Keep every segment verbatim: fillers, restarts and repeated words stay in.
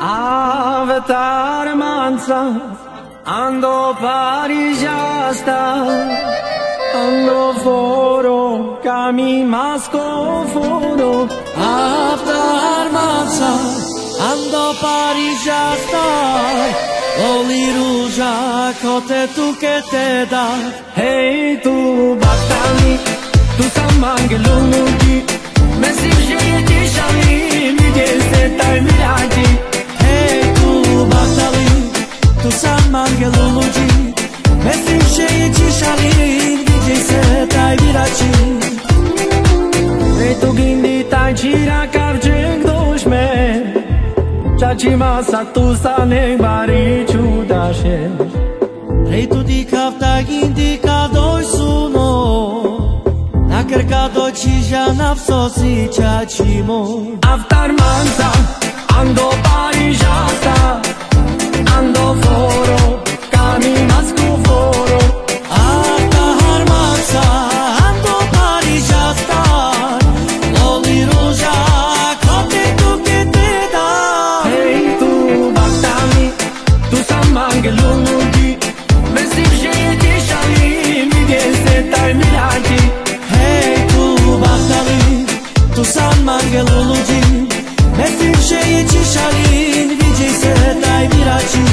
Avatar manza, ando parijasta, ando foro, kami masko foro. Avatar manza, ando parijasta, oli ruža, kote tu che te da. Hey tu baktani, tu sam angelulugi, mesi vžije šali, vidje se taj mirađi. Hey tu baktali, tu sam angelulugi, mesi vžije šali, vidje se taj mirađi. Hey tu gindi taj čira kavček došme, čači masa tu sa nebari čudaše. Hey tu di kafta gindi ka doj suno, na krka dočiža na vsosi čačimo. Avatar manza, ando parijasta, ando foro, kami masku foro. Avatar manza, ando parijasta, oli ruža, kote tu che te da. Hey tu baktani, tu sam angelulugi, mesi vžije šali, vidje se taj mirađi. Hey tu baktali, tu sam angelulugi, mesi vžije šali, vidje se taj mirađi.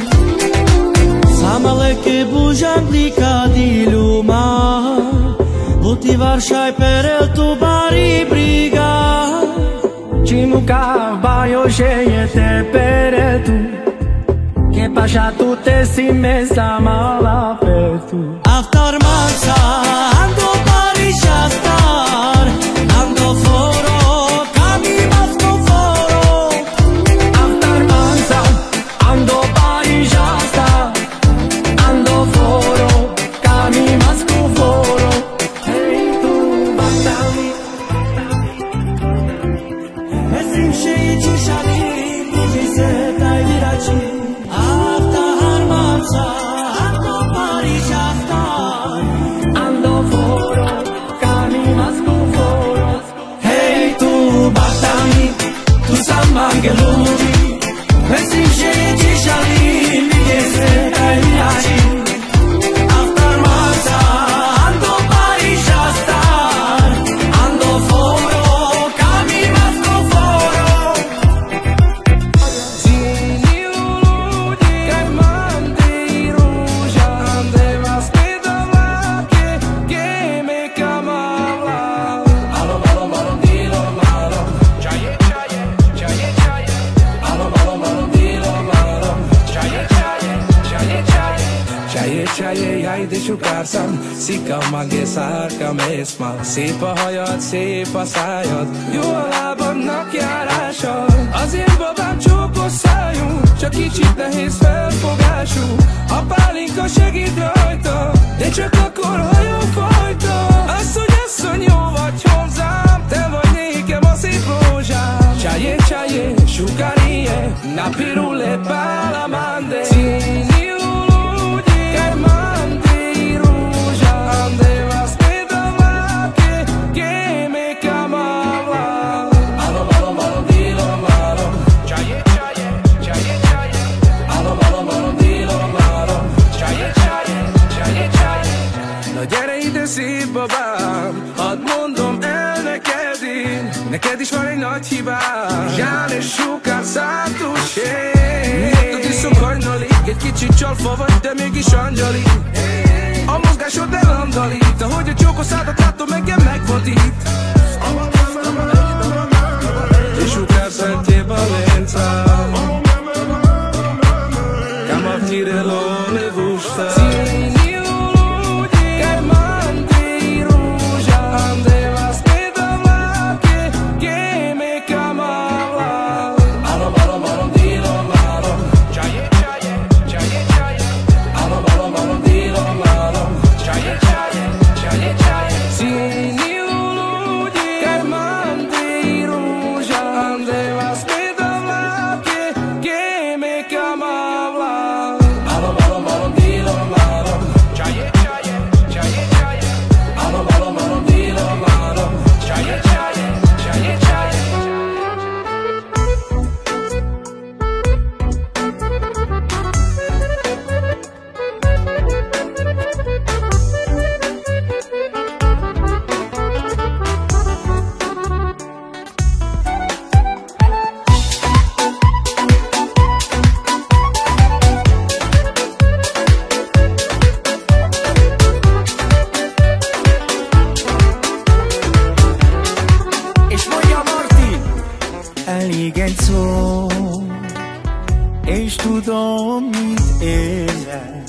Sama leke bužan lika di ljuma, buti varšaj perel tu bari briga. Cimuca baio cheie te peretu, che pasha tu te si mesa mala petu. Avatar manza, ando parijastar, ando foro, kami masko foro. Avatar manza, ando parijasta, ando foro, kami masku foro. Hey tu baktani, Mesim šeji šali, vidje se taj mirađi. Avatar manza, ando parijastar, ando foro, kami masku foro. hey tu baktani, Tu sam angelulugi, mesi vžije šali, vidje se taj mirađi. Avatar manza, ando parijastar, ando foro, kami masku foro. Zini ljudi, kaj mandi ruža, ande vas pedalake, che me kamala. Alo, malo, malo, dilo, malo, čaje, čaje, čaje, čaje. Alo, malo, malo, dilo, malo, čaje, čaje, čaje, čaje. Čaje, čaje, jaj, sugárzam, szika a magészárka mészma. Szép a hajad, szép a szájad, jó a lábadnak járása. Az én babám csókos szájú, csak kicsit nehéz felfogású. A pálinka segít rajta, de csak akkor, ha jó fajta. Asszony, asszony, jó vagy hozzám, te vagy nékem a szép rózsám. Csaje, csaje, sugarie, na pirule palamande. Zini ljudi, kaj mandi ruža, ande vas pedalake, che me kamala. Alo, malo, malo, dilo, malo, čaje, čaje, čaje, čaje. Alo, malo, malo, dilo, malo, čaje, čaje, čaje, čaje. Na gyere ide szép babám, hadd mondom el neked én, neked is van egy nagy hibám. Zsán és sukár szántuség, miattad iszok hajnalig, egy kicsit csalfa vagy, de mégis angyali. A mozgásod elandalít, ahogy a csókos szádat látom, engem megvadít. És sukár szentjé Valenza, kama vnirelo ne vušta. Zini ljudi, kaj mandi ruža, ande vas pedalake, che me kamala. Alo, malo, malo, dilo, malo, čaje, čaje, čaje, čaje. Alo, malo, malo, dilo, malo, čaje, čaje, čaje, čaje. Zini ljudi, Elég egy szó, és tudom, mit érzem.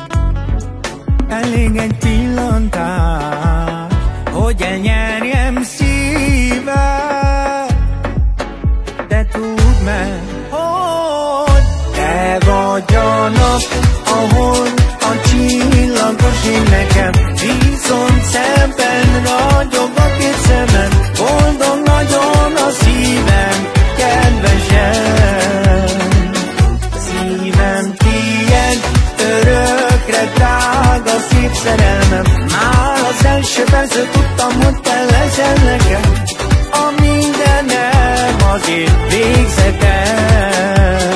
Elég egy pillantás, hogy elnyerjem szíved. De tudd meg, hogy te vagy a nap, ahol a csillagos én nekem. Viszont szemben ragyog a két szemem, boldog nagyon a szívem, kedvesem. Szívem tiéd, örökre drága szép szerelmem. Már az első percet tudtam, hogy te leszel nekem. A mindenem az én végzetem.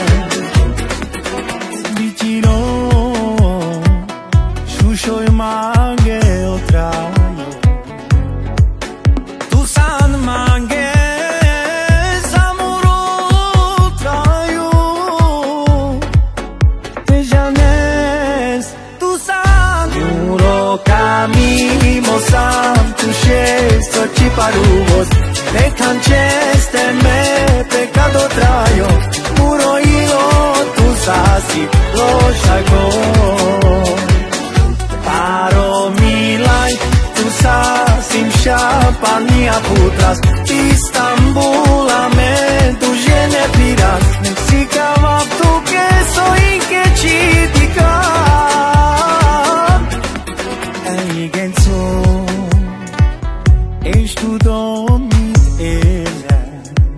Vicino, susciò manche o traio. Tu san manche samuro traio. Te janes, tu san muro camimo sam tu scesto ci paruvos. Te canceste me pecado traio. Muro io tu sasi lo shago. Paro milaj, tu sasvim šampanija putras. Istambula me duže ne piras. Nek si kao tu keso i kečitika. Elég egy szó, és tudom, mit érzem.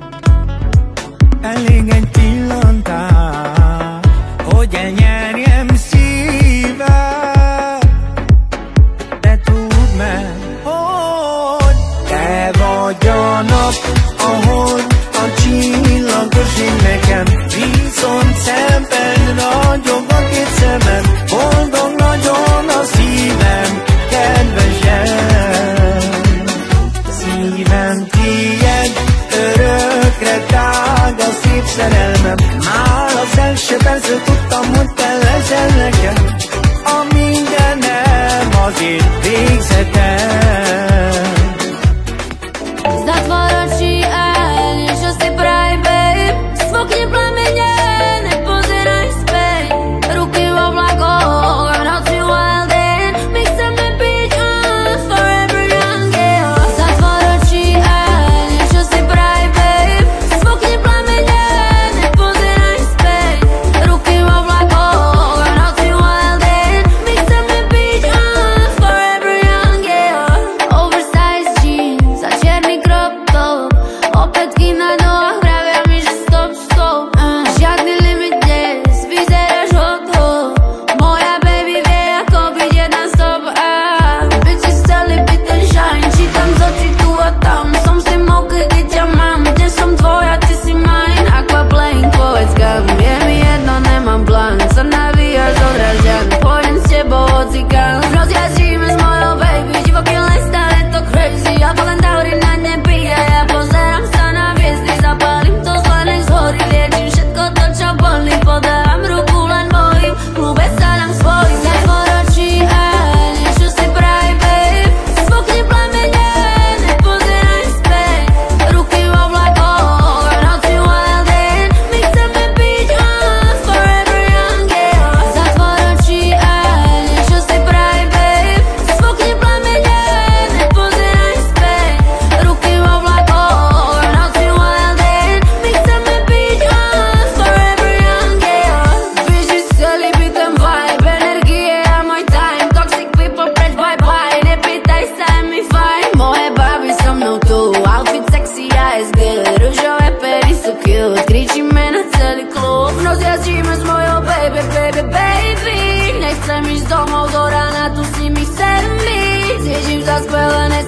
Elég egy pillantás, hogy elnyerjem szíved. De tudd meg, hogy te vagy a nap, ahol a csillagos ég nekem. Viszont szemben ragyog a két szemem, boldog nagyon a szívem, kedvesem. Szívem tiéd, örökre drága szép szerelmem. Már az első percet tudtam, hogy te leszel nekem. A mindenem az én végzetem. Zatvorči aj, niečo si praj, babe. Smokni plamene, nepozeraj späť. Ruky vo vlakoch, a v noci wild end. My chceme byť on forever young, yeah. Zatvorči aj, niečo si praj, babe. Smokni plamene, nepozeraj späť. Ruky vo vlakoch, a v noci wild end. My chceme byť on forever young, yeah. Oversized jeans a čierny crop top. Opätky na nohách vravia mi, že stop, stop. uh, Žiadny limit dnes, vyzeráš hot, hot. Moja baby vie, ako byť jedna stop. uh, Bitches chceli byť ten shine, čítam z očí tu a tam. Som si mokrý, keď ťa mám. Dnes som tvoja, ty si mine. Aquaplane, povedz kam. Je mi jedno, nemám plán. Sa navíjaš od Ražďan. Pôjdem s tebou hocikam. Rozjazdíme s mojou baby. Divoký les, je to crazy. Ja len daury na nebi a ja pozerám sa na hviezdy. Zapálim to zvanek z hory. Liečím všetko to, čo bolí. Podám ruku len mojim. Klube sa nám svojim. Zatvoročí aj, niečo si praj, babe. Smokni plamene, nepozeraj späť. Ruky vo vlakoch, a v noci wild end. My chceme byť on forever young, yeah. Zatvoročí aj, niečo si praj, babe. Smokni plamene, nepozeraj späť. Ruky vo vlakoch, a v noci wild end. My chceme byť on forever young, yeah. Bitches chceli byť ten vibe, energie a môj time. Toxic people, preč, bye bye. Nepýtaj sa, je mi fajn. Moje baby so mnou tu, outfit sexy a je good. Ružové pery sú cute, kričíme na celý klub. V noc jazdíme s mojou baby, baby, baby. Nechcem ísť domov do rána, tu s nimi chcem byť. Zježím za skvelé,